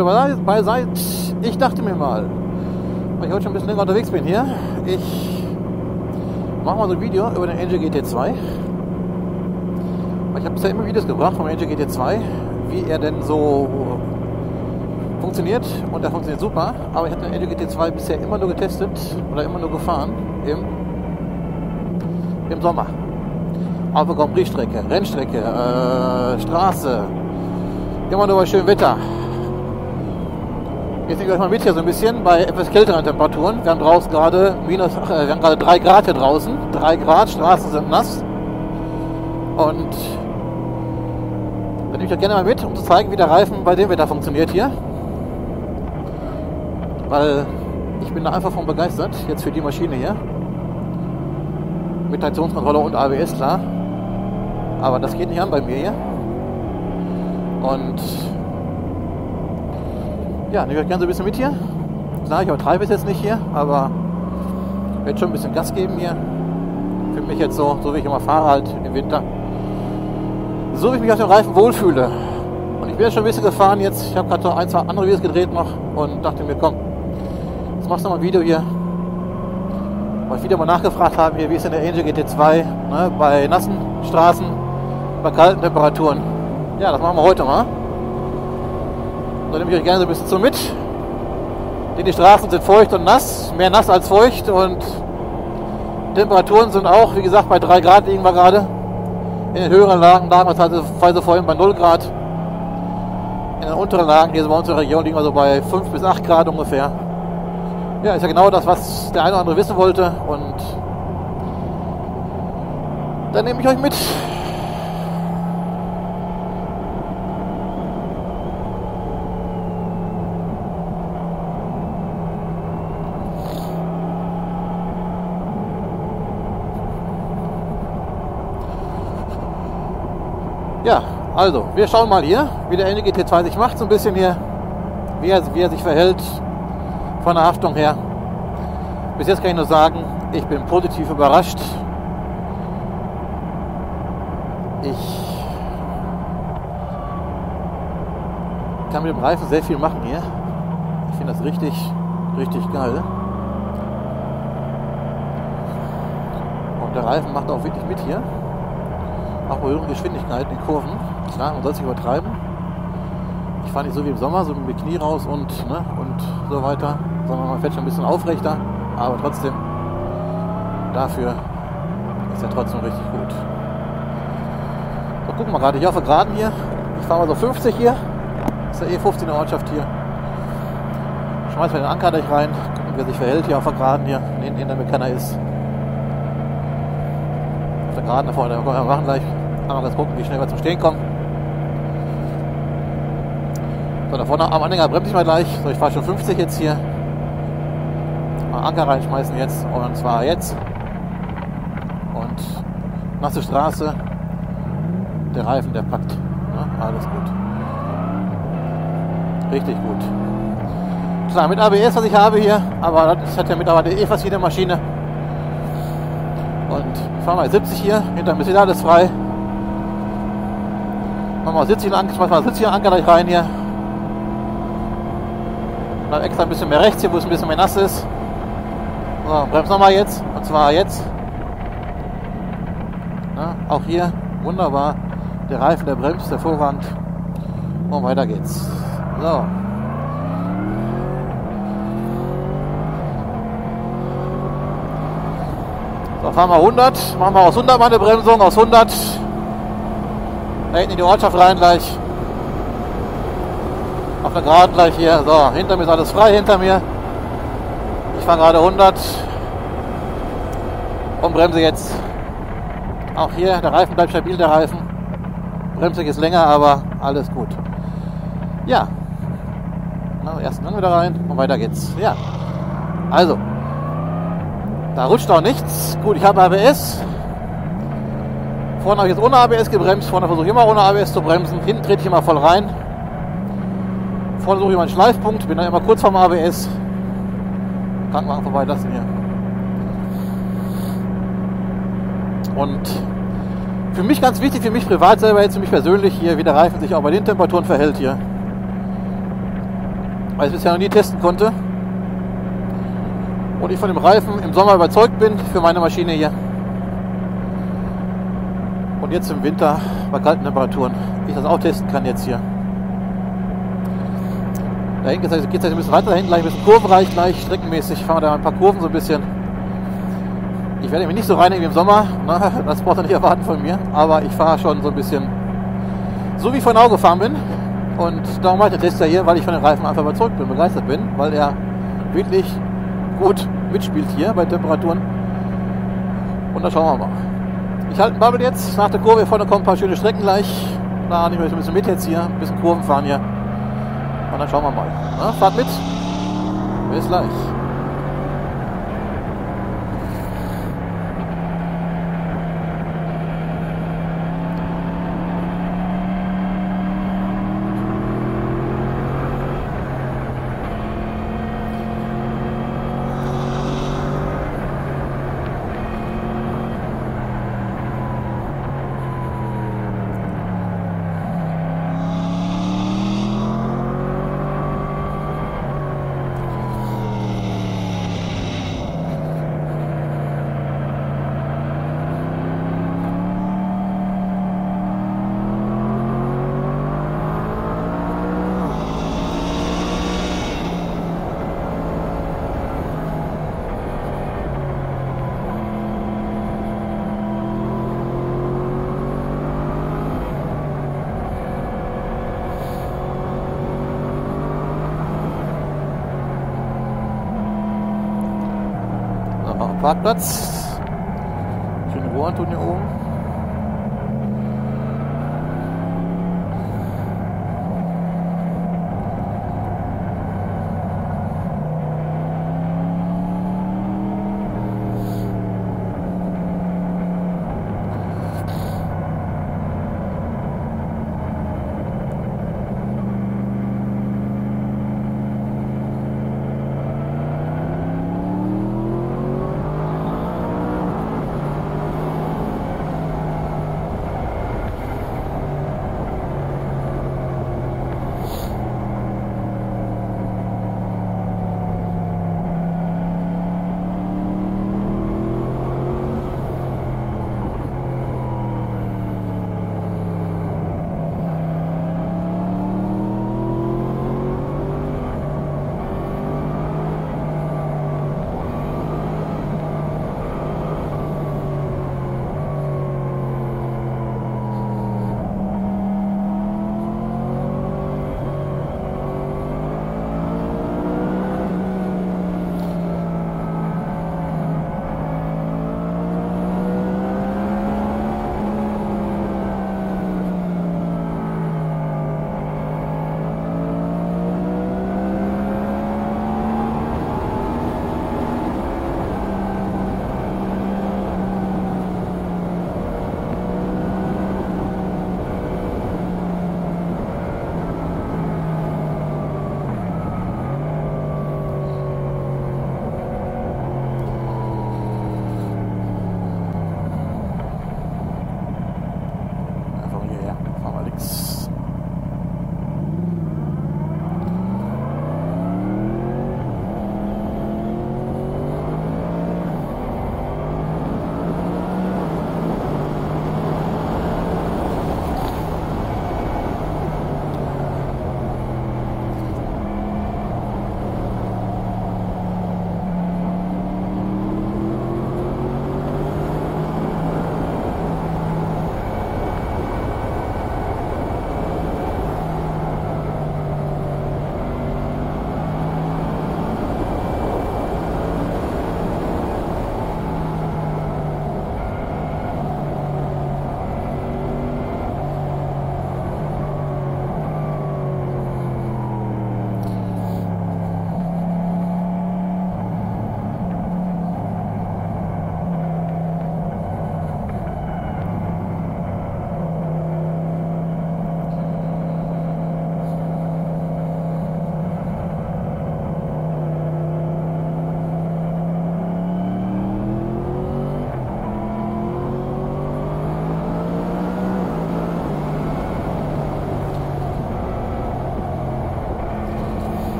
dabei seid. Ich dachte mir mal, weil ich heute schon ein bisschen länger unterwegs bin hier, ich mache mal so ein Video über den Angel GT2. Ich habe bisher immer Videos gebracht vom Angel GT2, wie er denn so funktioniert, und der funktioniert super, aber ich habe den Angel GT2 bisher immer nur getestet oder immer nur gefahren im Sommer. Auf der Grand Prix-Strecke, Rennstrecke, Straße, immer nur bei schönem Wetter. Jetzt nehme ich euch mal mit hier so ein bisschen bei etwas kälteren Temperaturen. Wir haben draußen gerade wir haben gerade 3 Grad hier draußen, 3 Grad, Straßen sind nass. Und dann nehme ich euch gerne mal mit, um zu zeigen, wie der Reifen bei dem Wetter funktioniert hier. Weil ich bin da einfach von begeistert, jetzt für die Maschine hier. Mit Traktionskontrolle und ABS, klar. Aber das geht nicht an bei mir hier. Und ja, nehme ich euch gerne so ein bisschen mit hier. Klar, ich übertreibe es jetzt nicht hier, aber ich werde schon ein bisschen Gas geben hier. Für mich jetzt so wie ich immer fahre halt im Winter. So wie ich mich auf dem Reifen wohlfühle. Und ich bin jetzt schon ein bisschen gefahren jetzt. Ich habe gerade noch 1, 2 andere Videos gedreht noch und dachte mir, komm, jetzt machst du noch mal ein Video hier. Weil ich wieder mal nachgefragt habe, hier, wie ist denn der Angel GT2 ne, bei nassen Straßen, bei kalten Temperaturen. Ja, das machen wir heute mal. Da nehme ich euch gerne so ein bisschen so mit. Denn die Straßen sind feucht und nass, mehr nass als feucht, und Temperaturen sind auch, wie gesagt, bei 3 Grad liegen wir gerade. In den höheren Lagen, damals teilweise vorhin bei 0 Grad. In den unteren Lagen, hier so bei uns in der Region, liegen wir so bei 5 bis 8 Grad ungefähr. Ja, ist ja genau das, was der eine oder andere wissen wollte, und dann nehme ich euch mit. Ja, also, wir schauen mal hier, wie der Angel GT2 sich macht, so ein bisschen hier, wie er sich verhält von der Haftung her. Bis jetzt kann ich nur sagen, ich bin positiv überrascht. Ich kann mit dem Reifen sehr viel machen hier. Ich finde das richtig geil. Und der Reifen macht auch wirklich mit hier. Auch bei höheren Geschwindigkeiten in Kurven. Klar, man soll es nicht übertreiben. Ich fahre nicht so wie im Sommer, so mit Knie raus und so weiter, sondern man fährt schon ein bisschen aufrechter, aber trotzdem, dafür ist er trotzdem richtig gut. So, gucken wir gerade hier auf der Geraden hier. Ich fahre mal so 50 hier. Das ist ja eh 15 in der Ortschaft hier. Schmeiß mal den Anker gleich rein, gucken, wie er sich verhält hier auf der Geraden hier, neben der keiner ist. Auf der Geraden da vorne, wir machen gleich. Einmal ganz gucken, wie schnell wir zum Stehen kommen. So, da vorne am Anhänger bremse ich mal gleich. So, ich fahre schon 50 jetzt hier. Mal Anker reinschmeißen jetzt. Und zwar jetzt. Und nasse Straße. Der Reifen, der packt. Ja, alles gut. Richtig gut. Klar, mit ABS, was ich habe hier. Aber das hat ja mittlerweile eh fast jede Maschine. Und ich fahre mal 70 hier. Hinter mir ist wieder alles frei. Machen wir 70 Anker, schmeißen wir 70 Anker gleich rein hier. Dann extra ein bisschen mehr rechts hier, wo es ein bisschen mehr nass ist. So, bremsen nochmal jetzt. Und zwar jetzt. Ja, auch hier wunderbar. Der Reifen, der bremst hervorragend. Und weiter geht's. So. So, fahren wir 100. Machen wir aus 100 mal eine Bremsung. Aus 100. Da hinten in die Ortschaft rein gleich. Auf der Geraden gleich hier. So, hinter mir ist alles frei, hinter mir. Ich fahre gerade 100. Und bremse jetzt. Auch hier, der Reifen bleibt stabil, der Reifen. Bremse ist länger, aber alles gut. Ja. Na, ersten Gang wieder rein und weiter geht's. Ja. Also. Da rutscht auch nichts. Gut, ich habe ABS. Vorne habe ich jetzt ohne ABS gebremst. Vorne versuche ich immer ohne ABS zu bremsen. Hinten trete ich immer voll rein. Vorne suche ich meinen Schleifpunkt. Bin dann immer kurz vorm ABS. Krankenwagen vorbeilassen hier. Und für mich ganz wichtig, für mich privat selber jetzt, für mich persönlich hier, wie der Reifen sich auch bei den Temperaturen verhält hier. weil ich es bisher noch nie testen konnte. Und ich von dem Reifen im Sommer überzeugt bin für meine Maschine hier. Und jetzt im Winter bei kalten Temperaturen ich das auch testen kann jetzt hier. Da hinten geht es ein bisschen weiter, da hinten gleich ein bisschen kurvenreich, gleich streckenmäßig. Fahren wir da ein paar Kurven so ein bisschen. Ich werde mich nicht so rein wie im Sommer, na, das braucht er nicht erwarten von mir. Aber ich fahre schon so ein bisschen so wie ich von Auge gefahren bin. Und darum mache ich den Test ja hier, weil ich von den Reifen einfach überzeugt bin, begeistert bin, weil er wirklich gut mitspielt hier bei Temperaturen. Und dann schauen wir mal. Ich halte den Bubble jetzt. Nach der Kurve hier vorne kommen ein paar schöne Strecken gleich. Da nehme ich ein bisschen mit jetzt hier. Ein bisschen Kurven fahren hier. Und dann schauen wir mal. Na, fahrt mit. Bis gleich. Parkplatz. Schöne Ruhe hier oben.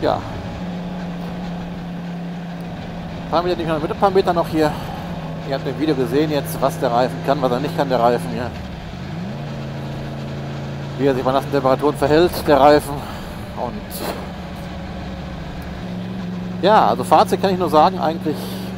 Ja. Fahren wir nicht mit ein paar Meter noch hier. Ihr habt im Video gesehen jetzt, was der Reifen kann, was er nicht kann, der Reifen hier. Wie er sich bei nassen Temperaturen verhält, der Reifen. Und ja, also Fazit kann ich nur sagen, eigentlich,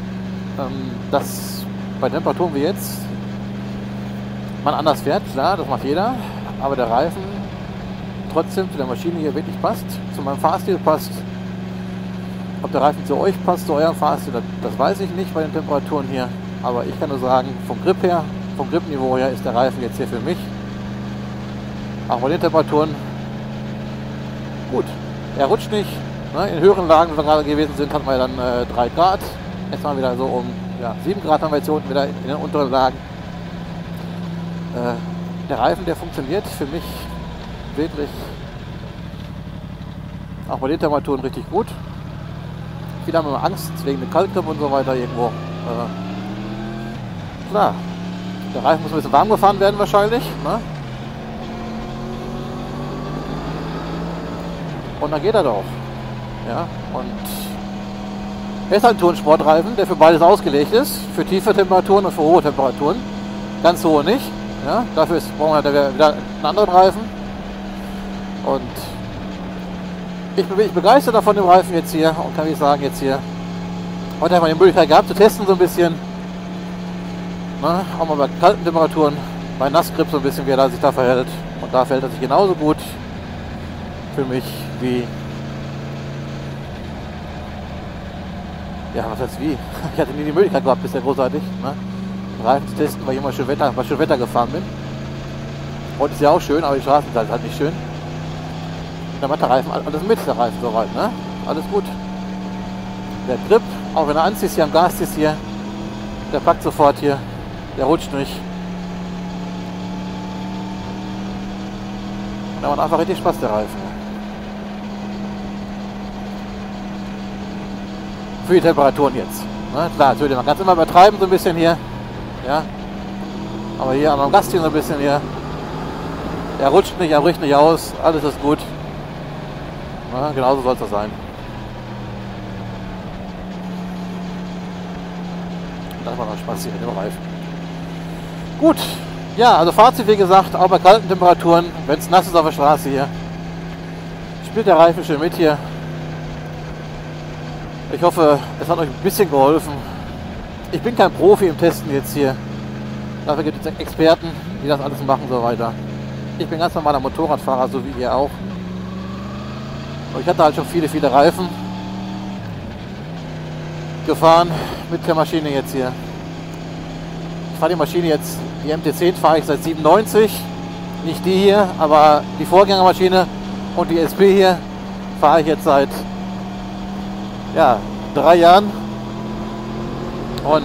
dass bei Temperaturen wie jetzt man anders fährt, klar, das macht jeder, aber der Reifen trotzdem zu der Maschine hier wirklich passt, zu meinem Fahrstil passt. Ob der Reifen zu euch passt, zu eurem Fahrstil, das weiß ich nicht bei den Temperaturen hier, aber ich kann nur sagen, vom Grip her, vom Gripniveau her ist der Reifen jetzt hier für mich, auch bei den Temperaturen, gut. Er rutscht nicht, ne? In höheren Lagen, wo wir gerade gewesen sind, hatten wir dann 3 Grad, jetzt mal wieder so um 7 Grad haben wir jetzt hier unten wieder in den unteren Lagen. Der Reifen, der funktioniert für mich wirklich auch bei den Temperaturen richtig gut. Viele haben immer Angst wegen dem Kaltgrip und so weiter irgendwo. Klar, der Reifen muss ein bisschen warm gefahren werden wahrscheinlich. Ne? Und dann geht er doch. Ja, und er ist halt ein Turnsportreifen, der für beides ausgelegt ist. Für tiefe Temperaturen und für hohe Temperaturen. Ganz hohe nicht. Ja, dafür brauchen wir wieder einen anderen Reifen. Und ich bin wirklich begeistert davon dem Reifen jetzt hier. Und kann ich sagen, jetzt hier. Heute haben wir die Möglichkeit gehabt zu testen so ein bisschen. Na, auch mal bei kalten Temperaturen, bei Nassgrip so ein bisschen, wie er sich da verhält. Und da verhält er sich genauso gut für mich wie. Ja, was heißt wie? Ich hatte nie die Möglichkeit gehabt, bisher großartig. Ne? Reifen zu testen, weil ich immer schön Wetter gefahren bin. Heute ist ja auch schön, aber die Straßen sind halt nicht schön. Da macht der Reifen alles mit, der Reifen soweit, ne? Alles gut. Der Grip, auch wenn er anziehst hier am Gas ist hier, der packt sofort hier, der rutscht nicht. Und da macht einfach richtig Spaß, der Reifen. Für die Temperaturen jetzt. Ne? Klar, natürlich, man kann es immer übertreiben so ein bisschen hier. Ja. Aber hier am Gast hier so ein bisschen hier. Er rutscht nicht, er bricht nicht aus, alles ist gut. Ja, genauso soll es das sein. Und das war noch Spaß hier mit dem Reifen. Gut, ja, also Fazit wie gesagt, auch bei kalten Temperaturen, wenn es nass ist auf der Straße hier, spielt der Reifen schön mit hier. Ich hoffe, es hat euch ein bisschen geholfen. Ich bin kein Profi im Testen jetzt hier. Dafür gibt es Experten, die das alles machen und so weiter. Ich bin ganz normaler Motorradfahrer, so wie ihr auch. Und ich hatte halt schon viele Reifen gefahren mit der Maschine jetzt hier. Ich fahre die Maschine jetzt, die MT10 fahre ich seit 97. Nicht die hier, aber die Vorgängermaschine und die SP hier fahre ich jetzt seit 3 Jahren. Und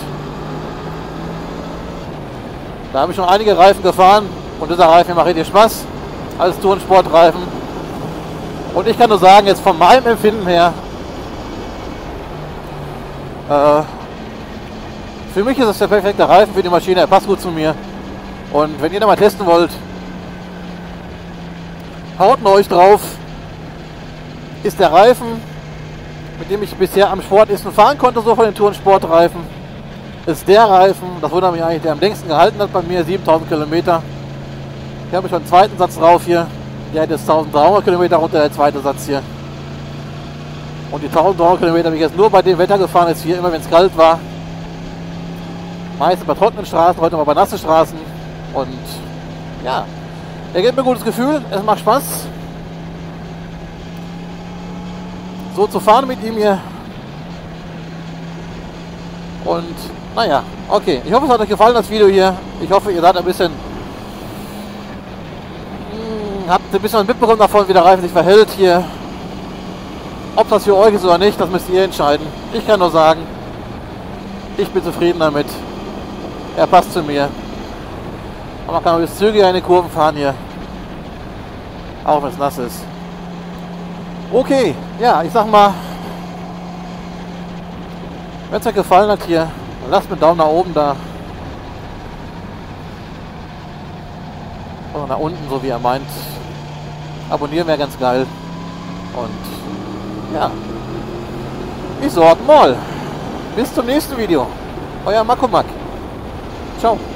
da habe ich schon einige Reifen gefahren und dieser Reifen macht richtig Spaß als Tourensportreifen. Und ich kann nur sagen, jetzt von meinem Empfinden her, für mich ist es der perfekte Reifen für die Maschine, er passt gut zu mir. Und wenn ihr da mal testen wollt, haut nur euch drauf. Ist der Reifen, mit dem ich bisher am Sportisten fahren konnte, so von den Tourensportreifen, ist der Reifen, das wundert mich eigentlich, der am längsten gehalten hat bei mir, 7000 Kilometer. Hier habe ich schon einen zweiten Satz drauf hier. Der hat jetzt 1300 Kilometer runter, der zweite Satz hier. Und die 1300 Kilometer bin ich jetzt nur bei dem Wetter gefahren, jetzt hier immer wenn es kalt war. Meistens bei trockenen Straßen, heute mal bei nassen Straßen. Und ja, er gibt mir ein gutes Gefühl, es macht Spaß. So zu fahren mit ihm hier. Und naja, okay. Ich hoffe, es hat euch gefallen, das Video hier. Ich hoffe, ihr seid ein bisschen, habt ein bisschen mitbekommen davon, wie der Reifen sich verhält hier. Ob das für euch ist oder nicht, das müsst ihr entscheiden. Ich kann nur sagen, ich bin zufrieden damit. Er passt zu mir. Und man kann bis zügig in die Kurven fahren hier. Auch wenn es nass ist. Okay, ja, ich sag mal, wenn es euch gefallen hat hier, dann lasst mir einen Daumen nach oben da. Oder nach unten, so wie ihr meint. Abonnieren wäre ganz geil. Und Ja. Ich sag mal. Bis zum nächsten Video. Euer Makomak. Ciao.